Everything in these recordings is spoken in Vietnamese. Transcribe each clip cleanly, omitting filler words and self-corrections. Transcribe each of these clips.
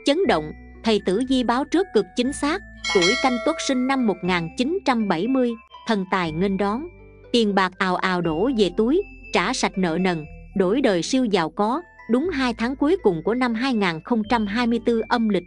chấn động. Thầy Tử Vi báo trước cực chính xác. Tuổi Canh Tuất sinh năm 1970, thần tài nghênh đón, tiền bạc ào ào đổ về túi, trả sạch nợ nần, đổi đời siêu giàu có. Đúng 2 tháng cuối cùng của năm 2024 âm lịch.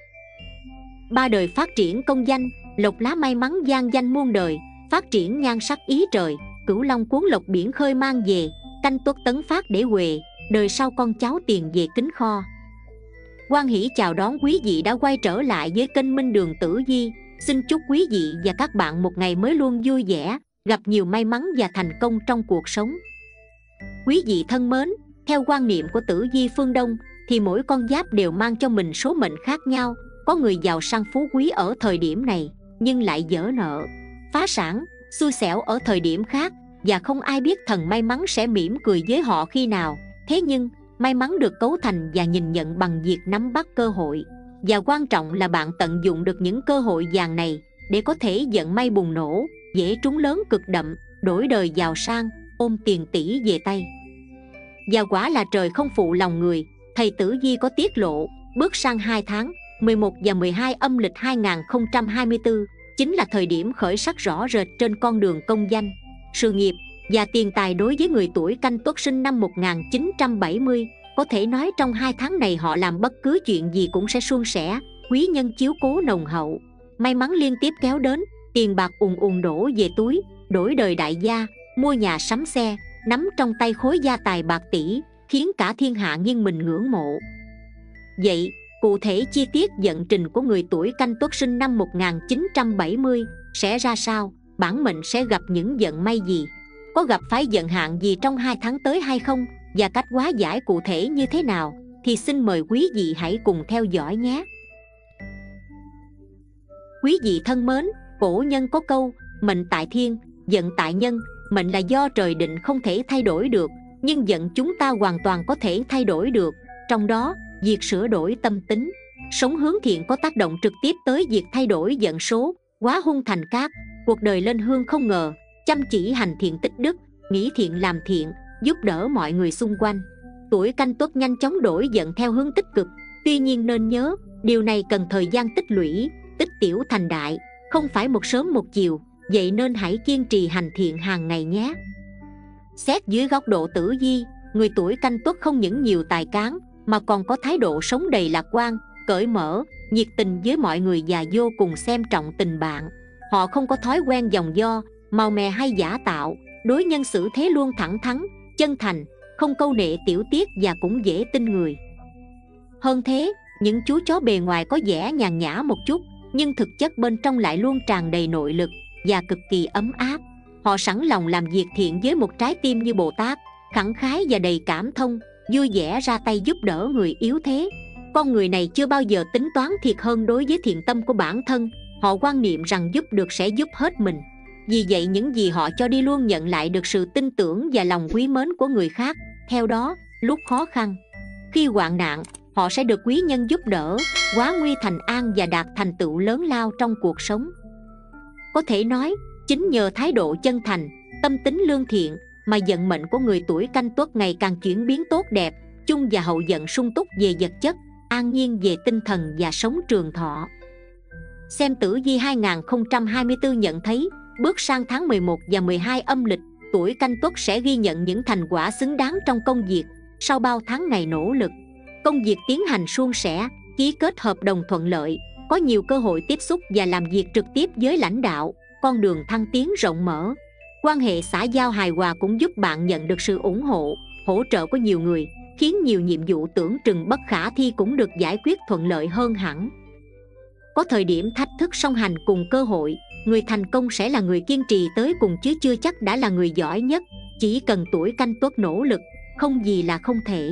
Ba đời phát triển công danh, lộc lá may mắn gian danh muôn đời, phát triển nhan sắc ý trời, cửu long cuốn lộc biển khơi mang về, Canh Tuất tấn phát để huề, đời sau con cháu tiền về kính kho. Hoan hỷ chào đón quý vị đã quay trở lại với kênh Minh Đường Tử Vi. Xin chúc quý vị và các bạn một ngày mới luôn vui vẻ, gặp nhiều may mắn và thành công trong cuộc sống. Quý vị thân mến, theo quan niệm của Tử Vi phương Đông thì mỗi con giáp đều mang cho mình số mệnh khác nhau. Có người giàu sang phú quý ở thời điểm này, nhưng lại dở nợ, phá sản, xui xẻo ở thời điểm khác, và không ai biết thần may mắn sẽ mỉm cười với họ khi nào. Thế nhưng, may mắn được cấu thành và nhìn nhận bằng việc nắm bắt cơ hội. Và quan trọng là bạn tận dụng được những cơ hội vàng này để có thể vận may bùng nổ, dễ trúng lớn cực đậm, đổi đời giàu sang, ôm tiền tỷ về tay. Và quả là trời không phụ lòng người, thầy Tử Vi có tiết lộ, bước sang 2 tháng 11 và 12 âm lịch 2024 chính là thời điểm khởi sắc rõ rệt trên con đường công danh, sự nghiệp và tiền tài đối với người tuổi Canh Tuất sinh năm 1970. Có thể nói trong 2 tháng này họ làm bất cứ chuyện gì cũng sẽ suôn sẻ, quý nhân chiếu cố nồng hậu, may mắn liên tiếp kéo đến, tiền bạc ùn ùn đổ về túi, đổi đời đại gia, mua nhà sắm xe, nắm trong tay khối gia tài bạc tỷ, khiến cả thiên hạ nghiêng mình ngưỡng mộ. Vậy, cụ thể chi tiết vận trình của người tuổi Canh Tuất sinh năm 1970 sẽ ra sao? Bản mệnh sẽ gặp những vận may gì? Có gặp phải vận hạn gì trong 2 tháng tới hay không? Và cách hóa giải cụ thể như thế nào? Thì xin mời quý vị hãy cùng theo dõi nhé. Quý vị thân mến, cổ nhân có câu, mệnh tại thiên, vận tại nhân. Mệnh là do trời định không thể thay đổi được, nhưng vận chúng ta hoàn toàn có thể thay đổi được. Trong đó, việc sửa đổi tâm tính, sống hướng thiện có tác động trực tiếp tới việc thay đổi vận số, hóa hung thành cát, cuộc đời lên hương không ngờ. Chăm chỉ hành thiện tích đức, nghĩ thiện làm thiện, giúp đỡ mọi người xung quanh. Tuổi Canh Tuất nhanh chóng đổi vận theo hướng tích cực. Tuy nhiên nên nhớ, điều này cần thời gian tích lũy, tích tiểu thành đại, không phải một sớm một chiều. Vậy nên hãy kiên trì hành thiện hàng ngày nhé. Xét dưới góc độ Tử Vi, người tuổi Canh Tuất không những nhiều tài cán mà còn có thái độ sống đầy lạc quan, cởi mở, nhiệt tình với mọi người và vô cùng xem trọng tình bạn. Họ không có thói quen dòng do, màu mè hay giả tạo, đối nhân xử thế luôn thẳng thắn, chân thành, không câu nệ tiểu tiết và cũng dễ tin người. Hơn thế, những chú chó bề ngoài có vẻ nhàn nhã một chút, nhưng thực chất bên trong lại luôn tràn đầy nội lực và cực kỳ ấm áp. Họ sẵn lòng làm việc thiện với một trái tim như Bồ Tát, khẳng khái và đầy cảm thông, vui vẻ ra tay giúp đỡ người yếu thế. Con người này chưa bao giờ tính toán thiệt hơn đối với thiện tâm của bản thân. Họ quan niệm rằng giúp được sẽ giúp hết mình. Vì vậy những gì họ cho đi luôn nhận lại được sự tin tưởng và lòng quý mến của người khác. Theo đó, lúc khó khăn, khi hoạn nạn, họ sẽ được quý nhân giúp đỡ, hóa nguy thành an và đạt thành tựu lớn lao trong cuộc sống. Có thể nói, chính nhờ thái độ chân thành, tâm tính lương thiện mà vận mệnh của người tuổi Canh Tuất ngày càng chuyển biến tốt đẹp, chung và hậu vận sung túc về vật chất, an nhiên về tinh thần và sống trường thọ. Xem Tử Vi 2024 nhận thấy, bước sang tháng 11 và 12 âm lịch, tuổi Canh Tuất sẽ ghi nhận những thành quả xứng đáng trong công việc. Sau bao tháng ngày nỗ lực, công việc tiến hành suôn sẻ, ký kết hợp đồng thuận lợi, có nhiều cơ hội tiếp xúc và làm việc trực tiếp với lãnh đạo, con đường thăng tiến rộng mở. Quan hệ xã giao hài hòa cũng giúp bạn nhận được sự ủng hộ, hỗ trợ của nhiều người, khiến nhiều nhiệm vụ tưởng chừng bất khả thi cũng được giải quyết thuận lợi hơn hẳn. Có thời điểm thách thức song hành cùng cơ hội, người thành công sẽ là người kiên trì tới cùng chứ chưa chắc đã là người giỏi nhất. Chỉ cần tuổi Canh Tuất nỗ lực, không gì là không thể.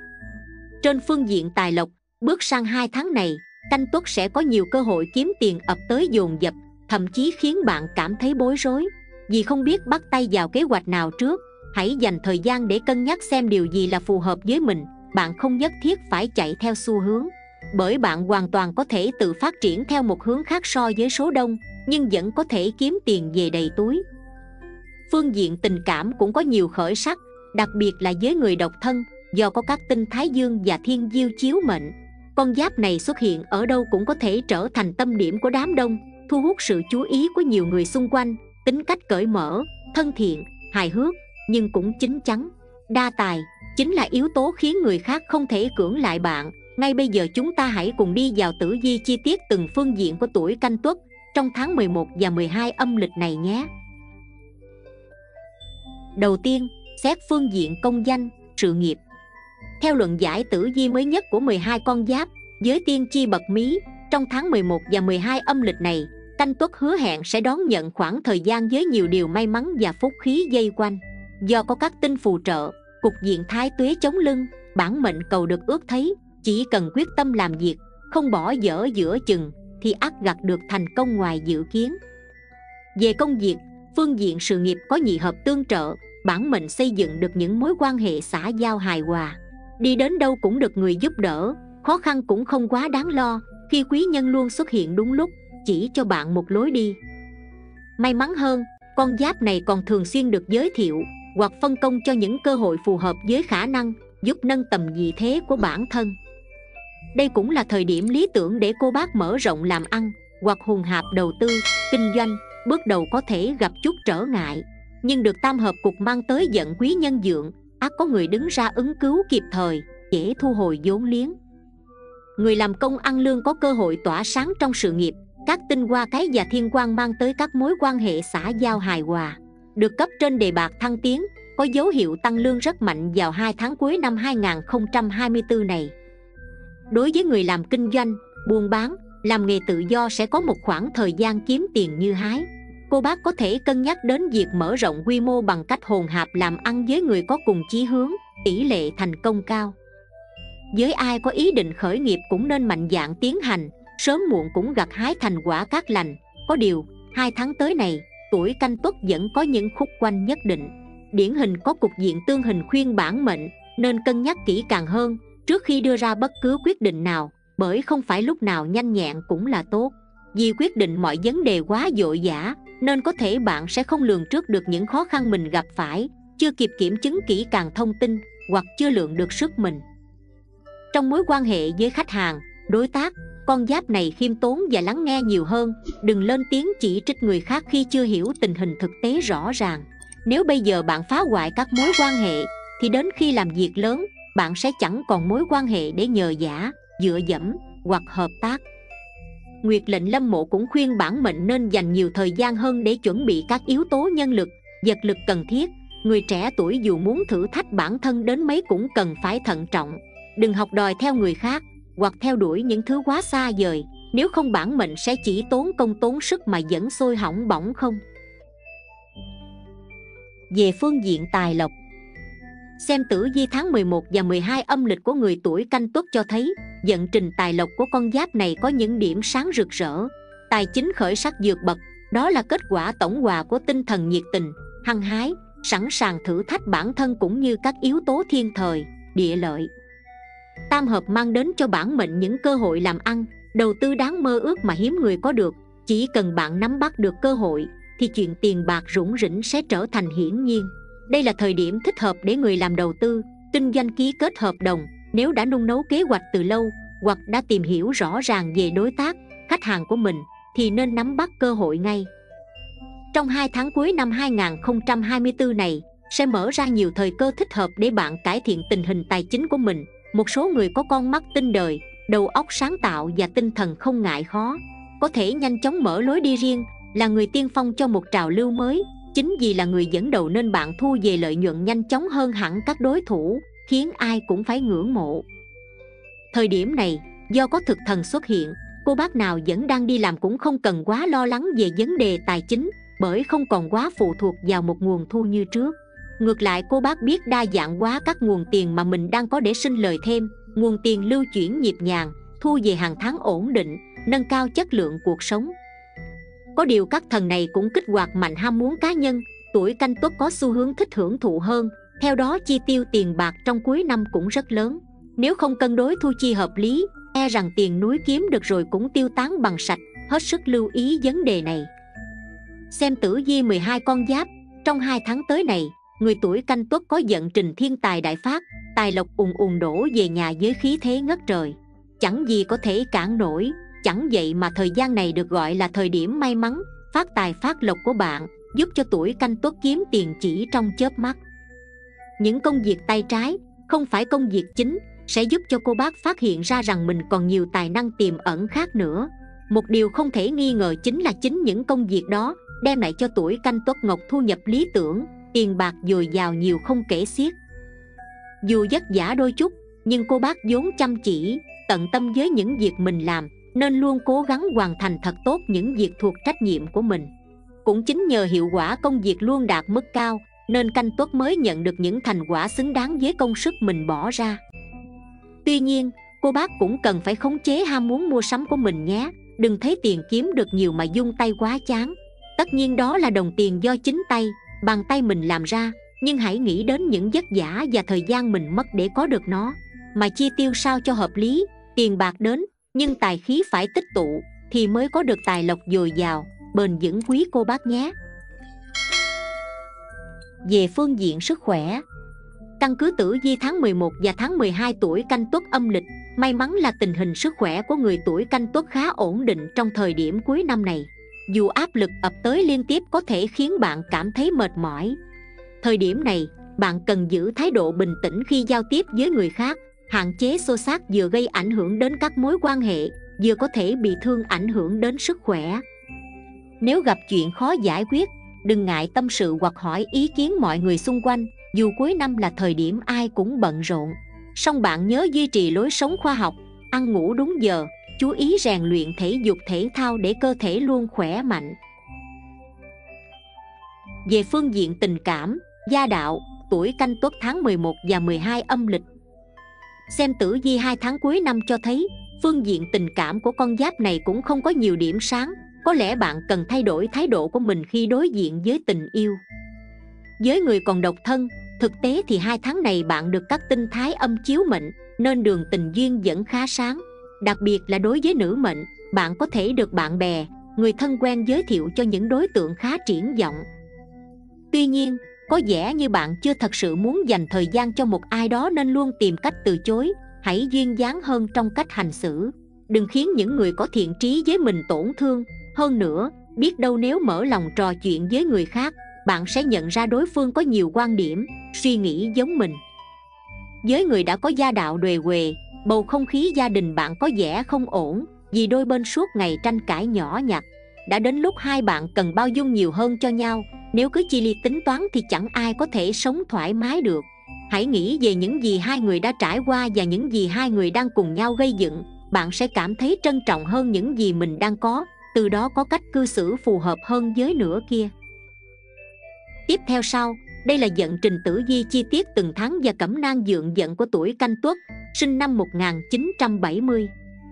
Trên phương diện tài lộc, bước sang 2 tháng này, Canh Tuất sẽ có nhiều cơ hội kiếm tiền ập tới dồn dập, thậm chí khiến bạn cảm thấy bối rối vì không biết bắt tay vào kế hoạch nào trước. Hãy dành thời gian để cân nhắc xem điều gì là phù hợp với mình. Bạn không nhất thiết phải chạy theo xu hướng, bởi bạn hoàn toàn có thể tự phát triển theo một hướng khác so với số đông, nhưng vẫn có thể kiếm tiền về đầy túi. Phương diện tình cảm cũng có nhiều khởi sắc, đặc biệt là với người độc thân, do có các tinh Thái Dương và Thiên Diêu chiếu mệnh. Con giáp này xuất hiện ở đâu cũng có thể trở thành tâm điểm của đám đông, thu hút sự chú ý của nhiều người xung quanh. Tính cách cởi mở, thân thiện, hài hước, nhưng cũng chín chắn, đa tài chính là yếu tố khiến người khác không thể cưỡng lại bạn. Ngay bây giờ chúng ta hãy cùng đi vào tử vi chi tiết từng phương diện của tuổi Canh Tuất trong tháng 11 và 12 âm lịch này nhé. Đầu tiên, xét phương diện công danh, sự nghiệp. Theo luận giải tử vi mới nhất của 12 con giáp với tiên tri bậc mí, trong tháng 11 và 12 âm lịch này, Canh Tuất hứa hẹn sẽ đón nhận khoảng thời gian với nhiều điều may mắn và phúc khí dây quanh. Do có các tinh phù trợ, cục diện thái tuế chống lưng, bản mệnh cầu được ước thấy, chỉ cần quyết tâm làm việc, không bỏ dở giữa chừng, thì ắt gặt được thành công ngoài dự kiến. Về công việc, phương diện sự nghiệp có nhị hợp tương trợ, bản mệnh xây dựng được những mối quan hệ xã giao hài hòa. Đi đến đâu cũng được người giúp đỡ, khó khăn cũng không quá đáng lo, khi quý nhân luôn xuất hiện đúng lúc, chỉ cho bạn một lối đi. May mắn hơn, con giáp này còn thường xuyên được giới thiệu hoặc phân công cho những cơ hội phù hợp với khả năng, giúp nâng tầm vị thế của bản thân. Đây cũng là thời điểm lý tưởng để cô bác mở rộng làm ăn hoặc hùng hạp đầu tư, kinh doanh. Bước đầu có thể gặp chút trở ngại, nhưng được tam hợp cục mang tới vận quý nhân dượng, ắt có người đứng ra ứng cứu kịp thời, dễ thu hồi vốn liếng. Người làm công ăn lương có cơ hội tỏa sáng trong sự nghiệp. Các tinh hoa cái và thiên quang mang tới các mối quan hệ xã giao hài hòa, được cấp trên đề bạt thăng tiến, có dấu hiệu tăng lương rất mạnh vào 2 tháng cuối năm 2024 này. Đối với người làm kinh doanh, buôn bán, làm nghề tự do sẽ có một khoảng thời gian kiếm tiền như hái. Cô bác có thể cân nhắc đến việc mở rộng quy mô bằng cách hồn hạp làm ăn với người có cùng chí hướng, tỷ lệ thành công cao. Với ai có ý định khởi nghiệp cũng nên mạnh dạn tiến hành, sớm muộn cũng gặt hái thành quả cát lành. Có điều, 2 tháng tới này, tuổi Canh Tuất vẫn có những khúc quanh nhất định. Điển hình có cục diện tương hình khuyên bản mệnh nên cân nhắc kỹ càng hơn trước khi đưa ra bất cứ quyết định nào, bởi không phải lúc nào nhanh nhẹn cũng là tốt. Vì quyết định mọi vấn đề quá vội vã, nên có thể bạn sẽ không lường trước được những khó khăn mình gặp phải, chưa kịp kiểm chứng kỹ càng thông tin, hoặc chưa lượng được sức mình. Trong mối quan hệ với khách hàng, đối tác, con giáp này khiêm tốn và lắng nghe nhiều hơn, đừng lên tiếng chỉ trích người khác khi chưa hiểu tình hình thực tế rõ ràng. Nếu bây giờ bạn phá hoại các mối quan hệ, thì đến khi làm việc lớn, bạn sẽ chẳng còn mối quan hệ để nhờ vả, dựa dẫm hoặc hợp tác. Nguyệt lệnh Lâm Mộ cũng khuyên bản mệnh nên dành nhiều thời gian hơn để chuẩn bị các yếu tố nhân lực, vật lực cần thiết. Người trẻ tuổi dù muốn thử thách bản thân đến mấy cũng cần phải thận trọng. Đừng học đòi theo người khác, hoặc theo đuổi những thứ quá xa vời, nếu không bản mệnh sẽ chỉ tốn công tốn sức mà vẫn sôi hỏng bỏng không. Về phương diện tài lộc, xem tử vi tháng 11 và 12 âm lịch của người tuổi Canh Tuất cho thấy vận trình tài lộc của con giáp này có những điểm sáng rực rỡ. Tài chính khởi sắc vượt bậc, đó là kết quả tổng hòa của tinh thần nhiệt tình, hăng hái, sẵn sàng thử thách bản thân cũng như các yếu tố thiên thời, địa lợi. Tam hợp mang đến cho bản mệnh những cơ hội làm ăn, đầu tư đáng mơ ước mà hiếm người có được. Chỉ cần bạn nắm bắt được cơ hội, thì chuyện tiền bạc rủng rỉnh sẽ trở thành hiển nhiên. Đây là thời điểm thích hợp để người làm đầu tư, kinh doanh ký kết hợp đồng. Nếu đã nung nấu kế hoạch từ lâu, hoặc đã tìm hiểu rõ ràng về đối tác, khách hàng của mình, thì nên nắm bắt cơ hội ngay. Trong 2 tháng cuối năm 2024 này, sẽ mở ra nhiều thời cơ thích hợp để bạn cải thiện tình hình tài chính của mình. Một số người có con mắt tinh đời, đầu óc sáng tạo và tinh thần không ngại khó, có thể nhanh chóng mở lối đi riêng, là người tiên phong cho một trào lưu mới. Chính vì là người dẫn đầu nên bạn thu về lợi nhuận nhanh chóng hơn hẳn các đối thủ, khiến ai cũng phải ngưỡng mộ. Thời điểm này, do có thực thần xuất hiện, cô bác nào vẫn đang đi làm cũng không cần quá lo lắng về vấn đề tài chính, bởi không còn quá phụ thuộc vào một nguồn thu như trước. Ngược lại, cô bác biết đa dạng hóa các nguồn tiền mà mình đang có để sinh lời thêm, nguồn tiền lưu chuyển nhịp nhàng, thu về hàng tháng ổn định, nâng cao chất lượng cuộc sống. Có điều các thần này cũng kích hoạt mạnh ham muốn cá nhân, tuổi Canh Tuất có xu hướng thích hưởng thụ hơn, theo đó chi tiêu tiền bạc trong cuối năm cũng rất lớn. Nếu không cân đối thu chi hợp lý, e rằng tiền núi kiếm được rồi cũng tiêu tán bằng sạch, hết sức lưu ý vấn đề này. Xem tử vi 12 con giáp, trong 2 tháng tới này, người tuổi Canh Tuất có vận trình thiên tài đại phát, tài lộc ùn ùn đổ về nhà với khí thế ngất trời. chẳng gì có thể cản nổi. Chẳng vậy mà thời gian này được gọi là thời điểm may mắn, phát tài phát lộc của bạn, giúp cho tuổi Canh Tuất kiếm tiền chỉ trong chớp mắt. Những công việc tay trái, không phải công việc chính, sẽ giúp cho cô bác phát hiện ra rằng mình còn nhiều tài năng tiềm ẩn khác nữa. Một điều không thể nghi ngờ chính là chính những công việc đó đem lại cho tuổi Canh Tuất Ngọc thu nhập lý tưởng, tiền bạc dồi dào nhiều không kể xiết. Dù vất vả đôi chút, nhưng cô bác vốn chăm chỉ, tận tâm với những việc mình làm, nên luôn cố gắng hoàn thành thật tốt những việc thuộc trách nhiệm của mình. Cũng chính nhờ hiệu quả công việc luôn đạt mức cao, nên Canh Tuất mới nhận được những thành quả xứng đáng với công sức mình bỏ ra. Tuy nhiên, cô bác cũng cần phải khống chế ham muốn mua sắm của mình nhé. Đừng thấy tiền kiếm được nhiều mà dung tay quá chán. Tất nhiên đó là đồng tiền do chính tay, bàn tay mình làm ra, nhưng hãy nghĩ đến những vất vả và thời gian mình mất để có được nó, mà chi tiêu sao cho hợp lý. Tiền bạc đến, nhưng tài khí phải tích tụ, thì mới có được tài lộc dồi dào, bền vững quý cô bác nhé. Về phương diện sức khỏe, căn cứ tử vi tháng 11 và tháng 12 tuổi Canh Tuất âm lịch, may mắn là tình hình sức khỏe của người tuổi Canh Tuất khá ổn định trong thời điểm cuối năm này. Dù áp lực ập tới liên tiếp có thể khiến bạn cảm thấy mệt mỏi, thời điểm này bạn cần giữ thái độ bình tĩnh khi giao tiếp với người khác, hạn chế xô xát vừa gây ảnh hưởng đến các mối quan hệ, vừa có thể bị thương ảnh hưởng đến sức khỏe. Nếu gặp chuyện khó giải quyết, đừng ngại tâm sự hoặc hỏi ý kiến mọi người xung quanh. Dù cuối năm là thời điểm ai cũng bận rộn, song bạn nhớ duy trì lối sống khoa học, ăn ngủ đúng giờ, chú ý rèn luyện thể dục thể thao để cơ thể luôn khỏe mạnh. Về phương diện tình cảm, gia đạo, tuổi Canh Tuất tháng 11 và 12 âm lịch, xem tử vi 2 tháng cuối năm cho thấy phương diện tình cảm của con giáp này cũng không có nhiều điểm sáng. Có lẽ bạn cần thay đổi thái độ của mình khi đối diện với tình yêu. Với người còn độc thân, thực tế thì 2 tháng này bạn được các tinh thái âm chiếu mệnh, nên đường tình duyên vẫn khá sáng. Đặc biệt là đối với nữ mệnh, bạn có thể được bạn bè, người thân quen giới thiệu cho những đối tượng khá triển vọng. Tuy nhiên, có vẻ như bạn chưa thật sự muốn dành thời gian cho một ai đó nên luôn tìm cách từ chối. Hãy duyên dáng hơn trong cách hành xử, đừng khiến những người có thiện trí với mình tổn thương. Hơn nữa, biết đâu nếu mở lòng trò chuyện với người khác, bạn sẽ nhận ra đối phương có nhiều quan điểm, suy nghĩ giống mình. Với người đã có gia đạo đuề quề, bầu không khí gia đình bạn có vẻ không ổn, vì đôi bên suốt ngày tranh cãi nhỏ nhặt. Đã đến lúc hai bạn cần bao dung nhiều hơn cho nhau. Nếu cứ chi ly tính toán thì chẳng ai có thể sống thoải mái được. Hãy nghĩ về những gì hai người đã trải qua và những gì hai người đang cùng nhau gây dựng. Bạn sẽ cảm thấy trân trọng hơn những gì mình đang có, từ đó có cách cư xử phù hợp hơn với nửa kia. Tiếp theo sau, đây là vận trình tử vi chi tiết từng tháng và cẩm nang dượng vận của tuổi Canh Tuất, sinh năm 1970.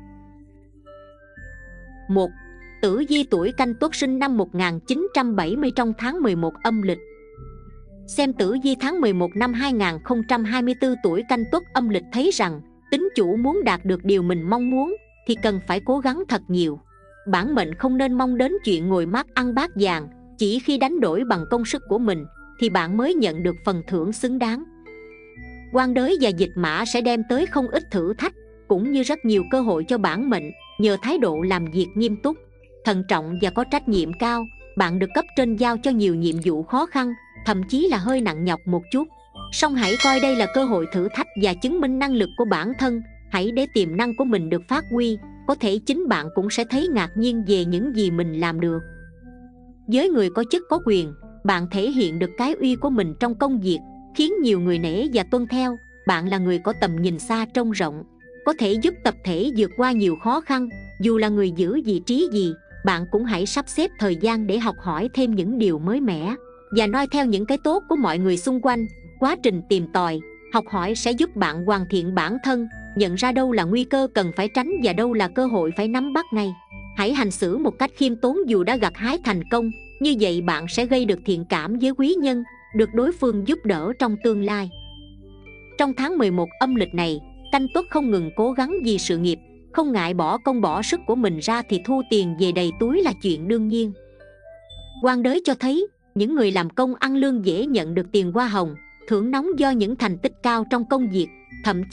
1. Tử vi tuổi Canh Tuất sinh năm 1970 trong tháng 11 âm lịch. Xem tử vi tháng 11 năm 2024 tuổi Canh Tuất âm lịch thấy rằng tín chủ muốn đạt được điều mình mong muốn thì cần phải cố gắng thật nhiều. Bản mệnh không nên mong đến chuyện ngồi mát ăn bát vàng. Chỉ khi đánh đổi bằng công sức của mình thì bạn mới nhận được phần thưởng xứng đáng. Quan đới và dịch mã sẽ đem tới không ít thử thách, cũng như rất nhiều cơ hội cho bản mệnh. Nhờ thái độ làm việc nghiêm túc, thận trọng và có trách nhiệm cao, bạn được cấp trên giao cho nhiều nhiệm vụ khó khăn, thậm chí là hơi nặng nhọc một chút. Song hãy coi đây là cơ hội thử thách và chứng minh năng lực của bản thân. Hãy để tiềm năng của mình được phát huy, có thể chính bạn cũng sẽ thấy ngạc nhiên về những gì mình làm được. Với người có chức có quyền, bạn thể hiện được cái uy của mình trong công việc, khiến nhiều người nể và tuân theo. Bạn là người có tầm nhìn xa trông rộng, có thể giúp tập thể vượt qua nhiều khó khăn. Dù là người giữ vị trí gì, bạn cũng hãy sắp xếp thời gian để học hỏi thêm những điều mới mẻ và noi theo những cái tốt của mọi người xung quanh. Quá trình tìm tòi, học hỏi sẽ giúp bạn hoàn thiện bản thân, nhận ra đâu là nguy cơ cần phải tránh và đâu là cơ hội phải nắm bắt ngay. Hãy hành xử một cách khiêm tốn dù đã gặt hái thành công, như vậy bạn sẽ gây được thiện cảm với quý nhân, được đối phương giúp đỡ trong tương lai. Trong tháng 11 âm lịch này, Canh Tuất không ngừng cố gắng vì sự nghiệp, không ngại bỏ công bỏ sức của mình ra thì thu tiền về đầy túi là chuyện đương nhiên. Quan đới cho thấy, những người làm công ăn lương dễ nhận được tiền hoa hồng, thưởng nóng do những thành tích cao trong công việc. Thậm chí,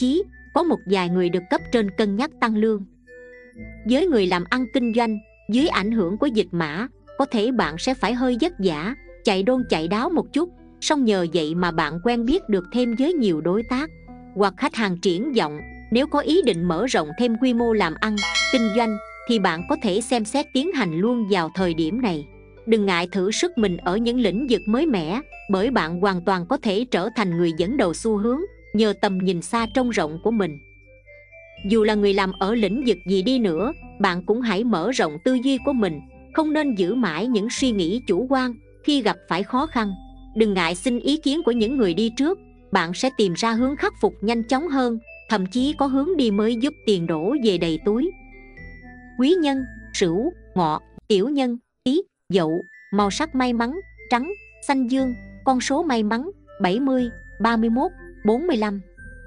có một vài người được cấp trên cân nhắc tăng lương. Với người làm ăn kinh doanh, dưới ảnh hưởng của dịch mã, có thể bạn sẽ phải hơi vất vả, chạy đôn chạy đáo một chút, song nhờ vậy mà bạn quen biết được thêm với nhiều đối tác hoặc khách hàng triển vọng. Nếu có ý định mở rộng thêm quy mô làm ăn, kinh doanh thì bạn có thể xem xét tiến hành luôn vào thời điểm này. Đừng ngại thử sức mình ở những lĩnh vực mới mẻ, bởi bạn hoàn toàn có thể trở thành người dẫn đầu xu hướng nhờ tầm nhìn xa trông rộng của mình. Dù là người làm ở lĩnh vực gì đi nữa, bạn cũng hãy mở rộng tư duy của mình, không nên giữ mãi những suy nghĩ chủ quan khi gặp phải khó khăn. Đừng ngại xin ý kiến của những người đi trước, bạn sẽ tìm ra hướng khắc phục nhanh chóng hơn, thậm chí có hướng đi mới giúp tiền đổ về đầy túi. Quý nhân: Sửu, Ngọ, Tiểu nhân: Tý, Dậu. Màu sắc may mắn: trắng, xanh dương. Con số may mắn: 70, 31, 45.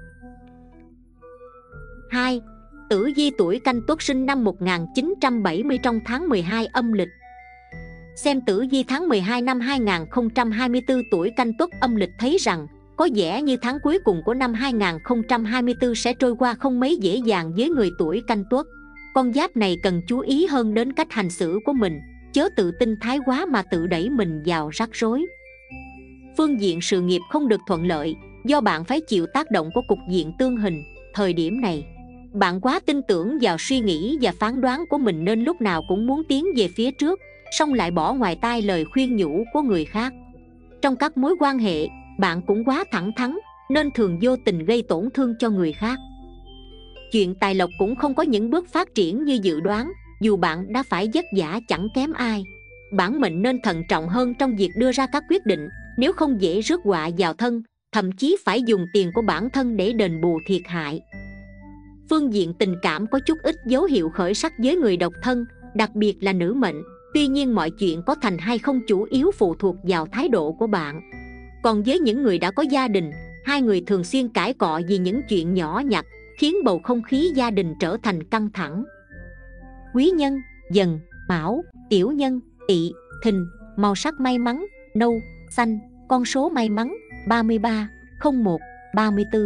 2. Tử vi tuổi Canh Tuất, sinh năm 1970 trong tháng 12 âm lịch. Xem tử vi tháng 12 năm 2024 tuổi Canh Tuất âm lịch thấy rằng có vẻ như tháng cuối cùng của năm 2024 sẽ trôi qua không mấy dễ dàng với người tuổi Canh Tuất. Con giáp này cần chú ý hơn đến cách hành xử của mình, chớ tự tin thái quá mà tự đẩy mình vào rắc rối. Phương diện sự nghiệp không được thuận lợi, do bạn phải chịu tác động của cục diện tương hình. Thời điểm này, bạn quá tin tưởng vào suy nghĩ và phán đoán của mình nên lúc nào cũng muốn tiến về phía trước, song lại bỏ ngoài tai lời khuyên nhủ của người khác. Trong các mối quan hệ, bạn cũng quá thẳng thắn nên thường vô tình gây tổn thương cho người khác. Chuyện tài lộc cũng không có những bước phát triển như dự đoán, dù bạn đã phải vất vả chẳng kém ai. Bản mệnh nên thận trọng hơn trong việc đưa ra các quyết định, nếu không dễ rước họa vào thân, thậm chí phải dùng tiền của bản thân để đền bù thiệt hại. Phương diện tình cảm có chút ít dấu hiệu khởi sắc với người độc thân, đặc biệt là nữ mệnh. Tuy nhiên mọi chuyện có thành hay không chủ yếu phụ thuộc vào thái độ của bạn. Còn với những người đã có gia đình, hai người thường xuyên cãi cọ vì những chuyện nhỏ nhặt, khiến bầu không khí gia đình trở thành căng thẳng. Quý nhân: Dần, Mão, Tiểu nhân: Tỵ, Thìn. Màu sắc may mắn: nâu, xanh. Con số may mắn: 33, 01, 34.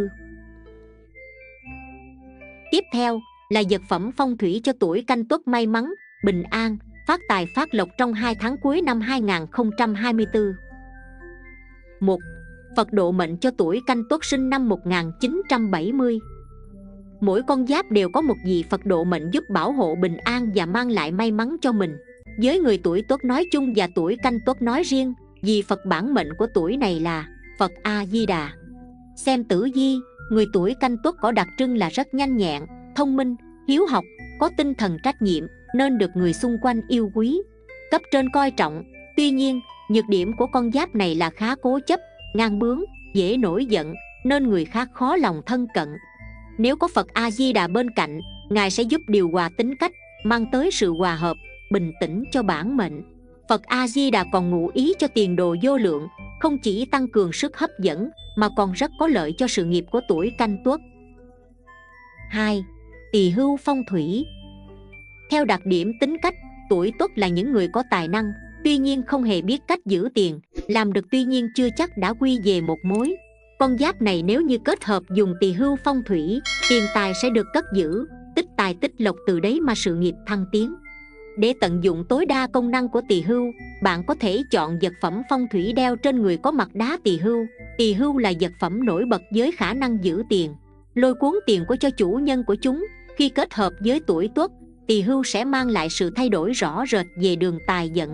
Tiếp theo là vật phẩm phong thủy cho tuổi Canh Tuất may mắn, bình an, phát tài phát lộc trong 2 tháng cuối năm 2024. 1. Phật độ mệnh cho tuổi Canh Tuất sinh năm 1970. Mỗi con giáp đều có một vị Phật độ mệnh giúp bảo hộ bình an và mang lại may mắn cho mình. Với người tuổi Tuất nói chung và tuổi Canh Tuất nói riêng, vị Phật bản mệnh của tuổi này là Phật A Di Đà. Xem tử vi, người tuổi Canh Tuất có đặc trưng là rất nhanh nhẹn, thông minh, hiếu học, có tinh thần trách nhiệm nên được người xung quanh yêu quý, cấp trên coi trọng. Tuy nhiên, nhược điểm của con giáp này là khá cố chấp, ngang bướng, dễ nổi giận nên người khác khó lòng thân cận. Nếu có Phật A Di Đà bên cạnh, Ngài sẽ giúp điều hòa tính cách, mang tới sự hòa hợp, bình tĩnh cho bản mệnh. Phật A Di Đà còn ngụ ý cho tiền đồ vô lượng, không chỉ tăng cường sức hấp dẫn mà còn rất có lợi cho sự nghiệp của tuổi Canh Tuất. 2. Tỳ hưu phong thủy. Theo đặc điểm tính cách, tuổi Tuất là những người có tài năng, tuy nhiên không hề biết cách giữ tiền, làm được tuy nhiên chưa chắc đã quy về một mối. Con giáp này nếu như kết hợp dùng tỳ hưu phong thủy, tiền tài sẽ được cất giữ, tích tài tích lộc, từ đấy mà sự nghiệp thăng tiến. Để tận dụng tối đa công năng của tỳ hưu, bạn có thể chọn vật phẩm phong thủy đeo trên người có mặt đá tỳ hưu. Tỳ hưu là vật phẩm nổi bật với khả năng giữ tiền, lôi cuốn tiền của cho chủ nhân của chúng. Khi kết hợp với tuổi Tuất, tỳ hưu sẽ mang lại sự thay đổi rõ rệt về đường tài vận.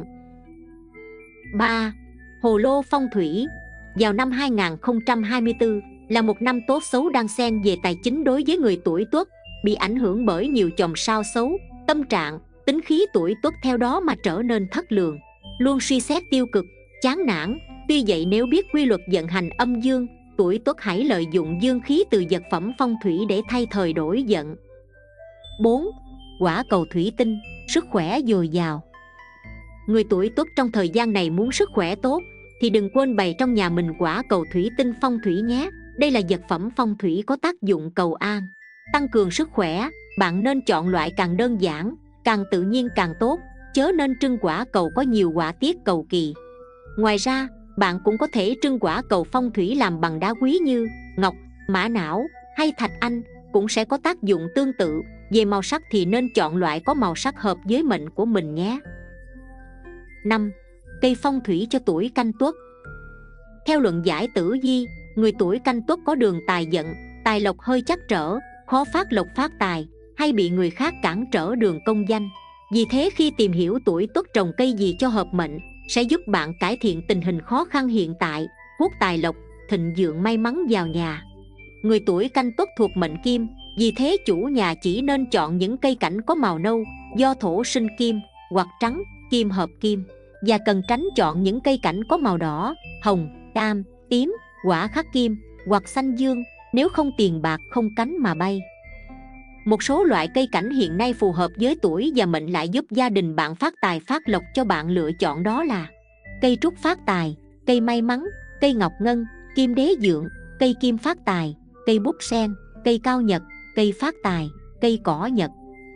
3. Hồ lô phong thủy. Vào năm 2024 là một năm tốt xấu đan xen về tài chính đối với người tuổi Tuất, bị ảnh hưởng bởi nhiều chòm sao xấu, tâm trạng, tính khí tuổi Tuất theo đó mà trở nên thất thường, luôn suy xét tiêu cực, chán nản. Tuy vậy nếu biết quy luật vận hành âm dương, tuổi Tuất hãy lợi dụng dương khí từ vật phẩm phong thủy để thay thời đổi vận. 4. Quả cầu thủy tinh, sức khỏe dồi dào. Người tuổi Tuất trong thời gian này muốn sức khỏe tốt thì đừng quên bày trong nhà mình quả cầu thủy tinh phong thủy nhé. Đây là vật phẩm phong thủy có tác dụng cầu an, tăng cường sức khỏe. Bạn nên chọn loại càng đơn giản, càng tự nhiên càng tốt, chớ nên trưng quả cầu có nhiều họa tiết cầu kỳ. Ngoài ra, bạn cũng có thể trưng quả cầu phong thủy làm bằng đá quý như ngọc, mã não hay thạch anh, cũng sẽ có tác dụng tương tự. Về màu sắc thì nên chọn loại có màu sắc hợp với mệnh của mình nhé. 5. Cây phong thủy cho tuổi Canh Tuất. Theo luận giải tử vi, người tuổi Canh Tuất có đường tài vận, tài lộc hơi trắc trở, khó phát lộc phát tài, hay bị người khác cản trở đường công danh. Vì thế khi tìm hiểu tuổi Tuất trồng cây gì cho hợp mệnh sẽ giúp bạn cải thiện tình hình khó khăn hiện tại, hút tài lộc, thịnh vượng may mắn vào nhà. Người tuổi Canh Tuất thuộc mệnh Kim, vì thế chủ nhà chỉ nên chọn những cây cảnh có màu nâu, do thổ sinh kim, hoặc trắng, kim hợp kim, và cần tránh chọn những cây cảnh có màu đỏ, hồng, cam, tím, hỏa khắc kim, hoặc xanh dương, nếu không tiền bạc không cánh mà bay. Một số loại cây cảnh hiện nay phù hợp với tuổi và mệnh lại giúp gia đình bạn phát tài phát lộc cho bạn lựa chọn, đó là cây trúc phát tài, cây may mắn, cây ngọc ngân, kim đế dượng, cây kim phát tài, cây búp sen, cây cao nhật, cây phát tài, cây cỏ nhật.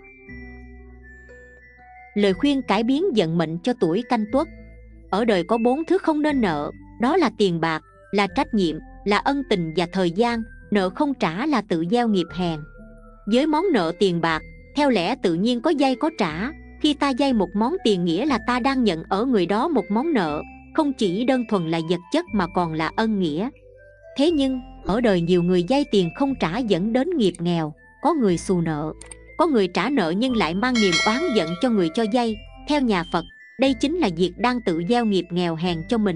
Lời khuyên cải biến vận mệnh cho tuổi Canh Tuất. Ở đời có 4 thứ không nên nợ, đó là tiền bạc, là trách nhiệm, là ân tình và thời gian. Nợ không trả là tự gieo nghiệp hèn. Với món nợ tiền bạc, theo lẽ tự nhiên có vay có trả. Khi ta vay một món tiền nghĩa là ta đang nhận ở người đó một món nợ, không chỉ đơn thuần là vật chất mà còn là ân nghĩa. Thế nhưng, ở đời nhiều người vay tiền không trả dẫn đến nghiệp nghèo, có người xù nợ, có người trả nợ nhưng lại mang niềm oán giận cho người cho vay. Theo nhà Phật, đây chính là việc đang tự gieo nghiệp nghèo hèn cho mình.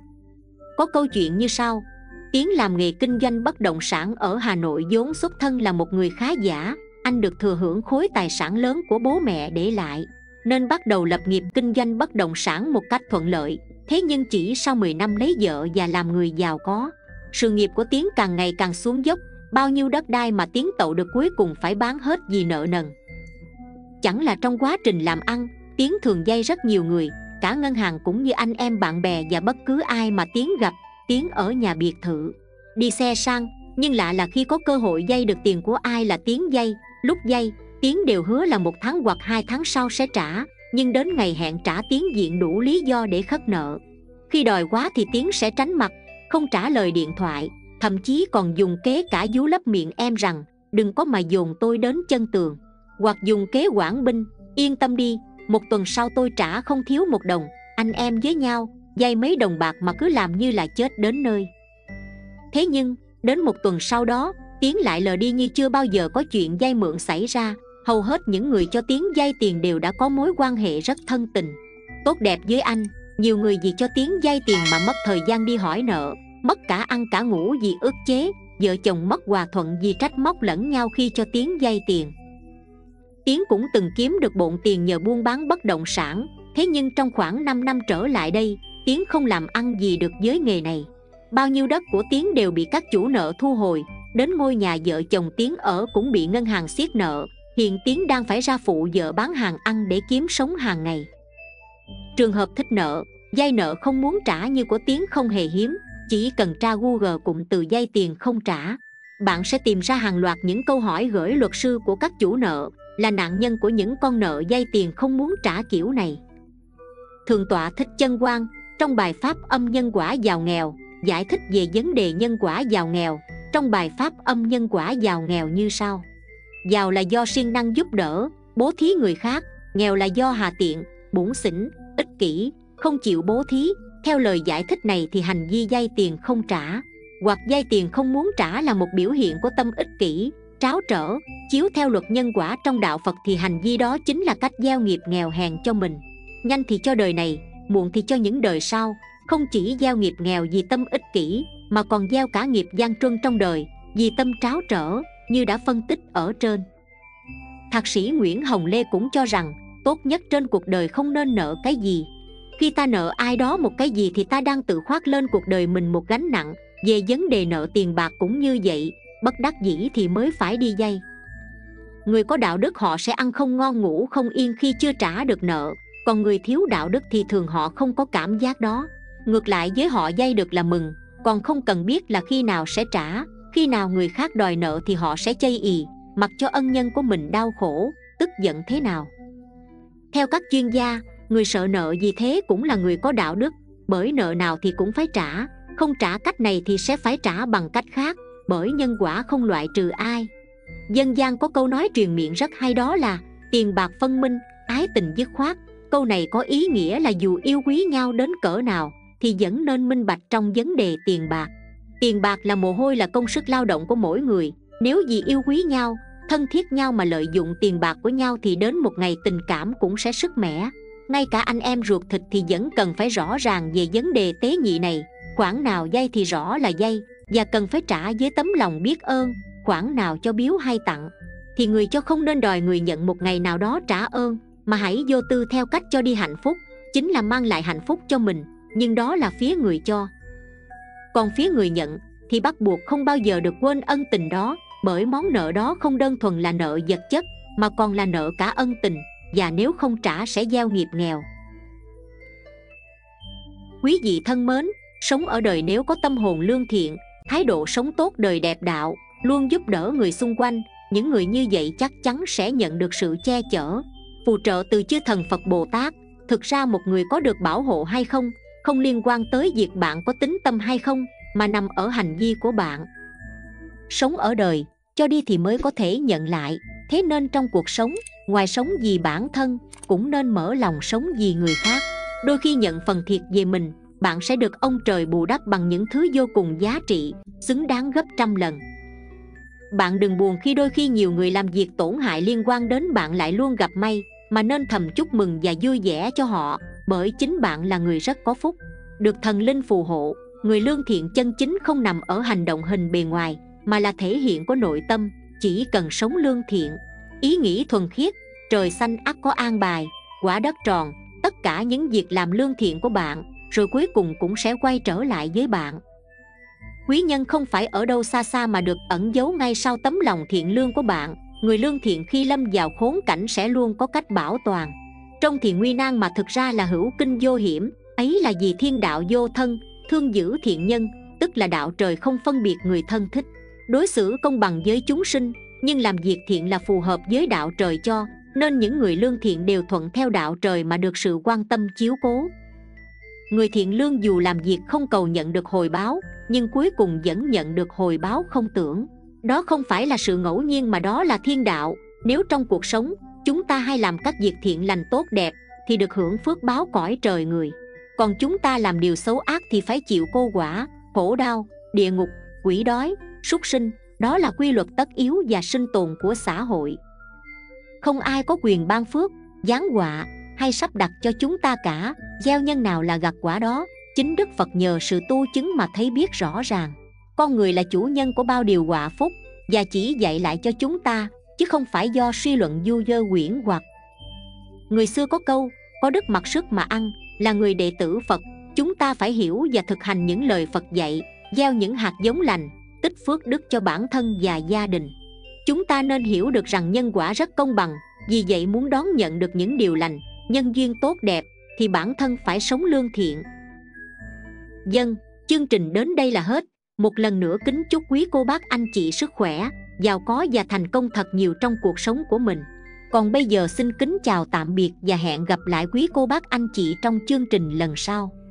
Có câu chuyện như sau. Tiến làm nghề kinh doanh bất động sản ở Hà Nội, vốn xuất thân là một người khá giả. Anh được thừa hưởng khối tài sản lớn của bố mẹ để lại, nên bắt đầu lập nghiệp kinh doanh bất động sản một cách thuận lợi. Thế nhưng chỉ sau 10 năm lấy vợ và làm người giàu có, sự nghiệp của Tiến càng ngày càng xuống dốc. Bao nhiêu đất đai mà Tiến tậu được cuối cùng phải bán hết vì nợ nần. Chẳng là trong quá trình làm ăn, Tiến thường vay rất nhiều người, cả ngân hàng cũng như anh em bạn bè và bất cứ ai mà Tiến gặp. Tiến ở nhà biệt thự, đi xe sang, nhưng lạ là khi có cơ hội vay được tiền của ai là Tiến vay. Lúc vay, Tiến đều hứa là 1 tháng hoặc 2 tháng sau sẽ trả, nhưng đến ngày hẹn trả Tiến viện đủ lý do để khất nợ. Khi đòi quá thì Tiến sẽ tránh mặt, không trả lời điện thoại, thậm chí còn dùng kế cả vú lấp miệng em rằng đừng có mà dồn tôi đến chân tường, hoặc dùng kế quản binh, yên tâm đi, 1 tuần sau tôi trả không thiếu 1 đồng. Anh em với nhau vay mấy đồng bạc mà cứ làm như là chết đến nơi. Thế nhưng đến 1 tuần sau đó, Tiến lại lờ đi như chưa bao giờ có chuyện vay mượn xảy ra. Hầu hết những người cho Tiến vay tiền đều đã có mối quan hệ rất thân tình, tốt đẹp với anh. Nhiều người vì cho Tiến vay tiền mà mất thời gian đi hỏi nợ, mất cả ăn cả ngủ vì ức chế. Vợ chồng mất hòa thuận vì trách móc lẫn nhau khi cho Tiến vay tiền. Tiến cũng từng kiếm được bộn tiền nhờ buôn bán bất động sản. Thế nhưng trong khoảng 5 năm trở lại đây, Tiến không làm ăn gì được với nghề này. Bao nhiêu đất của Tiến đều bị các chủ nợ thu hồi. Đến ngôi nhà vợ chồng Tiến ở cũng bị ngân hàng siết nợ. Hiện Tiến đang phải ra phụ vợ bán hàng ăn để kiếm sống hàng ngày. Trường hợp thích nợ, vay nợ không muốn trả như của Tiến không hề hiếm. Chỉ cần tra Google cụm từ vay tiền không trả, bạn sẽ tìm ra hàng loạt những câu hỏi gửi luật sư của các chủ nợ là nạn nhân của những con nợ vay tiền không muốn trả kiểu này. Thượng tọa Thích Chân Quang trong bài pháp Âm Nhân Quả Giàu Nghèo giải thích về vấn đề nhân quả giàu nghèo. Trong bài pháp Âm Nhân Quả Giàu Nghèo như sau: giàu là do siêng năng giúp đỡ, bố thí người khác; nghèo là do hà tiện, bủn xỉn, ích kỷ, không chịu bố thí. Theo lời giải thích này thì hành vi vay tiền không trả hoặc vay tiền không muốn trả là một biểu hiện của tâm ích kỷ, tráo trở. Chiếu theo luật nhân quả trong đạo Phật thì hành vi đó chính là cách gieo nghiệp nghèo hèn cho mình. Nhanh thì cho đời này, muộn thì cho những đời sau. Không chỉ gieo nghiệp nghèo vì tâm ích kỷ, mà còn gieo cả nghiệp gian truân trong đời vì tâm tráo trở, như đã phân tích ở trên. Thạc sĩ Nguyễn Hồng Lê cũng cho rằng tốt nhất trên cuộc đời không nên nợ cái gì. Khi ta nợ ai đó một cái gì thì ta đang tự khoác lên cuộc đời mình một gánh nặng. Về vấn đề nợ tiền bạc cũng như vậy, bất đắc dĩ thì mới phải đi vay. Người có đạo đức họ sẽ ăn không ngon ngủ không yên khi chưa trả được nợ, còn người thiếu đạo đức thì thường họ không có cảm giác đó. Ngược lại với họ vay được là mừng, còn không cần biết là khi nào sẽ trả. Khi nào người khác đòi nợ thì họ sẽ chây ì, mặc cho ân nhân của mình đau khổ, tức giận thế nào. Theo các chuyên gia, người sợ nợ vì thế cũng là người có đạo đức, bởi nợ nào thì cũng phải trả, không trả cách này thì sẽ phải trả bằng cách khác, bởi nhân quả không loại trừ ai. Dân gian có câu nói truyền miệng rất hay, đó là tiền bạc phân minh, ái tình dứt khoát. Câu này có ý nghĩa là dù yêu quý nhau đến cỡ nào thì vẫn nên minh bạch trong vấn đề tiền bạc. Tiền bạc là mồ hôi, là công sức lao động của mỗi người. Nếu vì yêu quý nhau, thân thiết nhau mà lợi dụng tiền bạc của nhau thì đến một ngày tình cảm cũng sẽ sứt mẻ. Ngay cả anh em ruột thịt thì vẫn cần phải rõ ràng về vấn đề tế nhị này. Khoản nào vay thì rõ là vay và cần phải trả với tấm lòng biết ơn. Khoản nào cho biếu hay tặng thì người cho không nên đòi người nhận một ngày nào đó trả ơn, mà hãy vô tư theo cách cho đi hạnh phúc, chính là mang lại hạnh phúc cho mình, nhưng đó là phía người cho. Còn phía người nhận thì bắt buộc không bao giờ được quên ân tình đó, bởi món nợ đó không đơn thuần là nợ vật chất mà còn là nợ cả ân tình, và nếu không trả sẽ gieo nghiệp nghèo. Quý vị thân mến, sống ở đời nếu có tâm hồn lương thiện, thái độ sống tốt, đời đẹp đạo, luôn giúp đỡ người xung quanh, những người như vậy chắc chắn sẽ nhận được sự che chở, phù trợ từ chư thần Phật Bồ Tát. Thực ra một người có được bảo hộ hay không không liên quan tới việc bạn có tín tâm hay không, mà nằm ở hành vi của bạn. Sống ở đời, cho đi thì mới có thể nhận lại. Thế nên trong cuộc sống, ngoài sống vì bản thân, cũng nên mở lòng sống vì người khác. Đôi khi nhận phần thiệt về mình, bạn sẽ được ông trời bù đắp bằng những thứ vô cùng giá trị, xứng đáng gấp trăm lần. Bạn đừng buồn khi đôi khi nhiều người làm việc tổn hại liên quan đến bạn lại luôn gặp may, mà nên thầm chúc mừng và vui vẻ cho họ, bởi chính bạn là người rất có phúc, được thần linh phù hộ. Người lương thiện chân chính không nằm ở hành động hình bề ngoài, mà là thể hiện của nội tâm. Chỉ cần sống lương thiện, ý nghĩ thuần khiết, trời xanh ắt có an bài, quả đất tròn. Tất cả những việc làm lương thiện của bạn rồi cuối cùng cũng sẽ quay trở lại với bạn. Quý nhân không phải ở đâu xa xa mà được ẩn giấu ngay sau tấm lòng thiện lương của bạn. Người lương thiện khi lâm vào khốn cảnh sẽ luôn có cách bảo toàn. Trong thì nguy nan mà thực ra là hữu kinh vô hiểm. Ấy là vì thiên đạo vô thân, thương giữ thiện nhân, tức là đạo trời không phân biệt người thân thích, đối xử công bằng với chúng sinh. Nhưng làm việc thiện là phù hợp với đạo trời cho, nên những người lương thiện đều thuận theo đạo trời mà được sự quan tâm chiếu cố. Người thiện lương dù làm việc không cầu nhận được hồi báo, nhưng cuối cùng vẫn nhận được hồi báo không tưởng. Đó không phải là sự ngẫu nhiên mà đó là thiên đạo. Nếu trong cuộc sống chúng ta hay làm các việc thiện lành tốt đẹp thì được hưởng phước báo cõi trời người. Còn chúng ta làm điều xấu ác thì phải chịu cô quả, khổ đau, địa ngục, quỷ đói, súc sinh. Đó là quy luật tất yếu và sinh tồn của xã hội. Không ai có quyền ban phước, giáng họa hay sắp đặt cho chúng ta cả. Gieo nhân nào là gặt quả đó. Chính Đức Phật nhờ sự tu chứng mà thấy biết rõ ràng con người là chủ nhân của bao điều họa phúc, và chỉ dạy lại cho chúng ta, chứ không phải do suy luận du dơ huyễn hoặc. Người xưa có câu, có đức mặc sức mà ăn. Là người đệ tử Phật, chúng ta phải hiểu và thực hành những lời Phật dạy, gieo những hạt giống lành, tích phước đức cho bản thân và gia đình. Chúng ta nên hiểu được rằng nhân quả rất công bằng. Vì vậy muốn đón nhận được những điều lành, nhân duyên tốt đẹp thì bản thân phải sống lương thiện. Dân, chương trình đến đây là hết. Một lần nữa kính chúc quý cô bác anh chị sức khỏe, giàu có và thành công thật nhiều trong cuộc sống của mình. Còn bây giờ xin kính chào tạm biệt và hẹn gặp lại quý cô bác anh chị trong chương trình lần sau.